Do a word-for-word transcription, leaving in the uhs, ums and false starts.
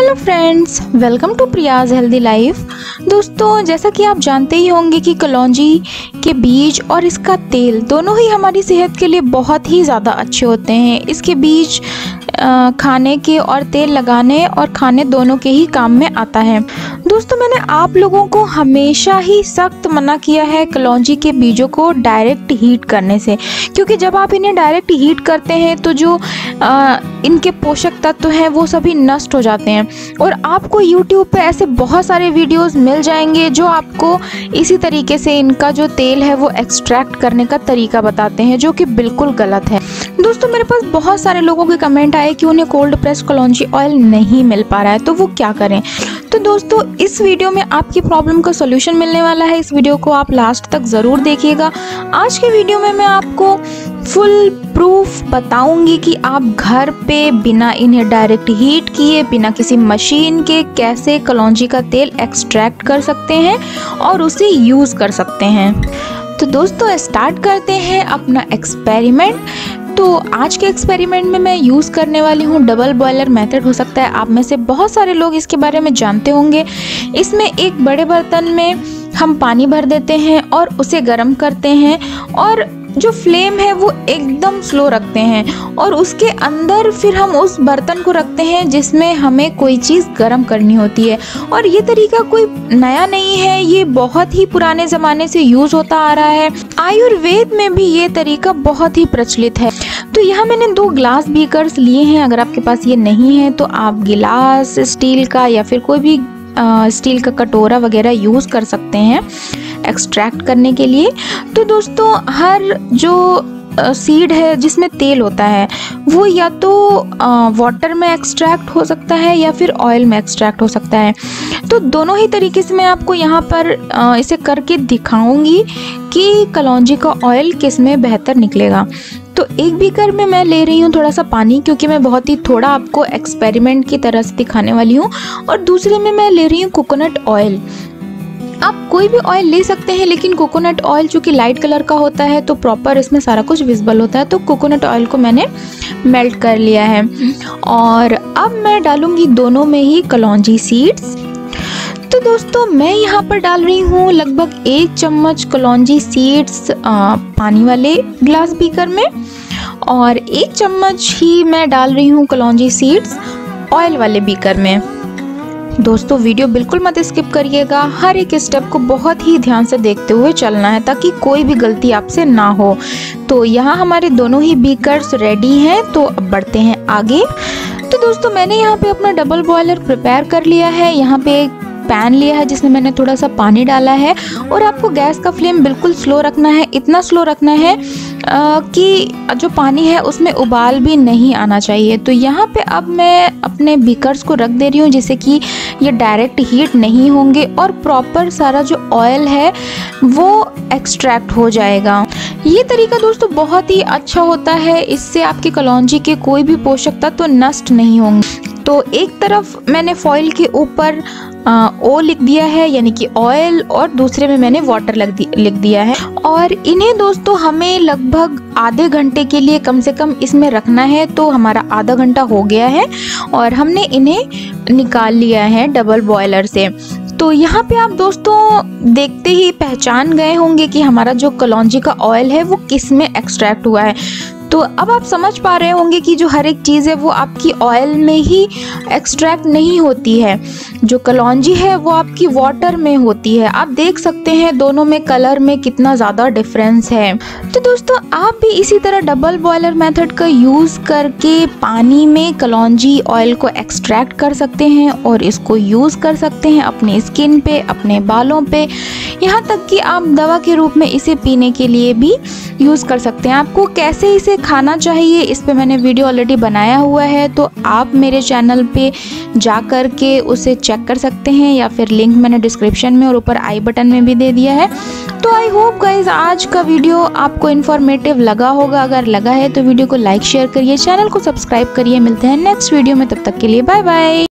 Hello friends, welcome to Priya's healthy life. दोस्तों, जैसा कि आप जानते ही होंगे कि कलौंजी के बीज और इसका तेल दोनों ही हमारी सेहत के लिए बहुत ही ज़्यादा अच्छे होते हैं। इसके बीज खाने के और तेल लगाने और खाने दोनों के ही काम में आता है। दोस्तों, मैंने आप लोगों को हमेशा ही सख्त मना किया है कलौंजी के बीजों को डायरेक्ट हीट करने से, क्योंकि जब आप इन्हें डायरेक्ट हीट करते हैं तो जो आ, इनके पोषक तत्व हैं वो सभी नष्ट हो जाते हैं। और आपको यूट्यूब पे ऐसे बहुत सारे वीडियोस मिल जाएंगे जो आपको इसी तरीके से इनका जो तेल है वो एक्सट्रैक्ट करने का तरीका बताते हैं, जो कि बिल्कुल गलत है। दोस्तों, मेरे पास बहुत सारे लोगों के कमेंट आए कि उन्हें कोल्ड प्रेस कलौंजी ऑयल नहीं मिल पा रहा है, तो वो क्या करें। तो दोस्तों, इस वीडियो में आपकी प्रॉब्लम का सॉल्यूशन मिलने वाला है। इस वीडियो को आप लास्ट तक ज़रूर देखिएगा। आज के वीडियो में मैं आपको फुल प्रूफ बताऊंगी कि आप घर पे बिना इन्हें डायरेक्ट हीट किए, बिना किसी मशीन के कैसे कलौंजी का तेल एक्सट्रैक्ट कर सकते हैं और उसे यूज़ कर सकते हैं। तो दोस्तों, स्टार्ट करते हैं अपना एक्सपेरिमेंट। तो आज के एक्सपेरिमेंट में मैं यूज़ करने वाली हूँ डबल बॉयलर मेथड। हो सकता है आप में से बहुत सारे लोग इसके बारे में जानते होंगे। इसमें एक बड़े बर्तन में हम पानी भर देते हैं और उसे गर्म करते हैं, और जो फ्लेम है वो एकदम स्लो रखते हैं, और उसके अंदर फिर हम उस बर्तन को रखते हैं जिसमें हमें कोई चीज़ गर्म करनी होती है। और ये तरीका कोई नया नहीं है, ये बहुत ही पुराने ज़माने से यूज़ होता आ रहा है। आयुर्वेद में भी ये तरीका बहुत ही प्रचलित है। तो यहाँ मैंने दो ग्लास बीकर्स लिए हैं। अगर आपके पास ये नहीं है तो आप गिलास स्टील का या फिर कोई भी आ, स्टील का कटोरा वगैरह यूज़ कर सकते हैं एक्सट्रैक्ट करने के लिए। तो दोस्तों, हर जो सीड है जिसमें तेल होता है वो या तो वाटर में एक्सट्रैक्ट हो सकता है या फिर ऑयल में एक्सट्रैक्ट हो सकता है। तो दोनों ही तरीके से मैं आपको यहाँ पर आ, इसे करके दिखाऊंगी कि कलौंजी का ऑयल किस में बेहतर निकलेगा। तो एक बीकर में मैं ले रही हूँ थोड़ा सा पानी, क्योंकि मैं बहुत ही थोड़ा आपको एक्सपेरिमेंट की तरह से दिखाने वाली हूँ। और दूसरे में मैं ले रही हूँ कोकोनट ऑयल। आप कोई भी ऑयल ले सकते हैं, लेकिन कोकोनट ऑयल चूँकि लाइट कलर का होता है तो प्रॉपर इसमें सारा कुछ विजिबल होता है। तो कोकोनट ऑयल को मैंने मेल्ट कर लिया है, और अब मैं डालूंगी दोनों में ही कलौंजी सीड्स। तो दोस्तों, मैं यहाँ पर डाल रही हूँ लगभग एक चम्मच कलौंजी सीड्स पानी वाले ग्लास बीकर में, और एक चम्मच ही मैं डाल रही हूँ कलौंजी सीड्स ऑयल वाले बीकर में। दोस्तों, वीडियो बिल्कुल मत स्किप करिएगा। हर एक स्टेप को बहुत ही ध्यान से देखते हुए चलना है ताकि कोई भी गलती आपसे ना हो। तो यहाँ हमारे दोनों ही बीकर्स रेडी हैं, तो अब बढ़ते हैं आगे। तो दोस्तों, मैंने यहाँ पे अपना डबल बॉयलर प्रिपेयर कर लिया है। यहाँ पे एक पैन लिया है जिसमें मैंने थोड़ा सा पानी डाला है, और आपको गैस का फ्लेम बिल्कुल स्लो रखना है। इतना स्लो रखना है आ, कि जो पानी है उसमें उबाल भी नहीं आना चाहिए। तो यहाँ पे अब मैं अपने बीकर्स को रख दे रही हूँ जिससे कि ये डायरेक्ट हीट नहीं होंगे और प्रॉपर सारा जो ऑयल है वो एक्सट्रैक्ट हो जाएगा। ये तरीका दोस्तों बहुत ही अच्छा होता है, इससे आपकी कलौंजी के कोई भी पोषक तत्व तो नष्ट नहीं होंगे। तो एक तरफ मैंने फॉइल के ऊपर ओ लिख दिया है, यानी कि ऑयल, और दूसरे में मैंने वाटर लिख दी, लिख दिया है। और इन्हें दोस्तों हमें लगभग आधे घंटे के लिए कम से कम इसमें रखना है। तो हमारा आधा घंटा हो गया है और हमने इन्हें निकाल लिया है डबल बॉयलर से। तो यहाँ पे आप दोस्तों देखते ही पहचान गए होंगे कि हमारा जो कलौंजी का ऑयल है वो किस में एक्सट्रैक्ट हुआ है। तो अब आप समझ पा रहे होंगे कि जो हर एक चीज़ है वो आपकी ऑयल में ही एक्सट्रैक्ट नहीं होती है। जो कलौंजी है वो आपकी वाटर में होती है। आप देख सकते हैं दोनों में कलर में कितना ज़्यादा डिफरेंस है। तो दोस्तों, आप भी इसी तरह डबल बॉयलर मेथड का यूज़ करके पानी में कलौंजी ऑयल को एक्सट्रैक्ट कर सकते हैं और इसको यूज़ कर सकते हैं अपनी स्किन पे, अपने बालों पे, यहाँ तक कि आप दवा के रूप में इसे पीने के लिए भी यूज़ कर सकते हैं। आपको कैसे इसे खाना चाहिए इस पे मैंने वीडियो ऑलरेडी बनाया हुआ है, तो आप मेरे चैनल पे जा कर के उसे चेक कर सकते हैं, या फिर लिंक मैंने डिस्क्रिप्शन में और ऊपर आई बटन में भी दे दिया है। तो आई होप गाइज आज का वीडियो आपको इन्फॉर्मेटिव लगा होगा। अगर लगा है तो वीडियो को लाइक शेयर करिए, चैनल को सब्सक्राइब करिए। मिलते हैं नेक्स्ट वीडियो में, तब तक के लिए बाय बाय।